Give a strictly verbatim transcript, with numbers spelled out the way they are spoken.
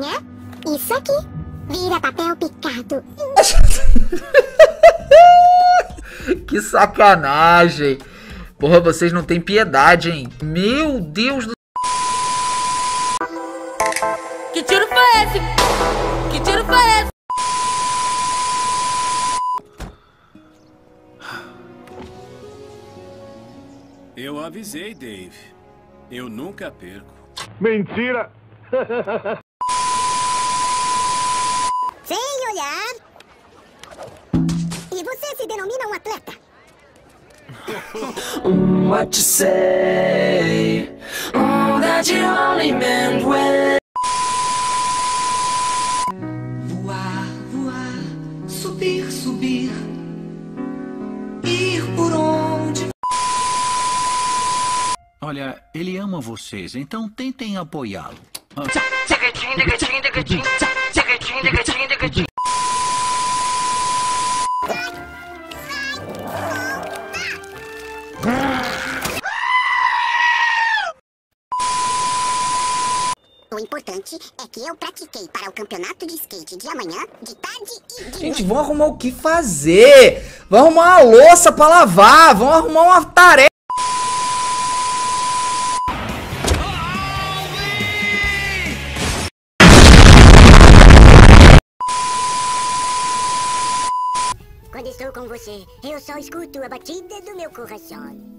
amanhã, isso aqui vira papel picado. Que sacanagem. Porra, vocês não têm piedade, hein? Meu Deus do... Que tiro foi esse? Que tiro foi esse? Eu avisei, Dave. Eu nunca perco. Mentira! Sem olhar. E você se denomina um atleta? What you say? Oh, that you only meant when. Voar, voar, subir, subir, ir por onde. Olha, ele ama vocês, então tentem apoiá-lo. O importante é que eu pratiquei para o campeonato de skate de amanhã, de tarde e de Gente, vão arrumar o que fazer. Vão arrumar uma louça pra lavar. Vão arrumar uma tarefa. Quando estou com você, eu só escuto a batida do meu coração.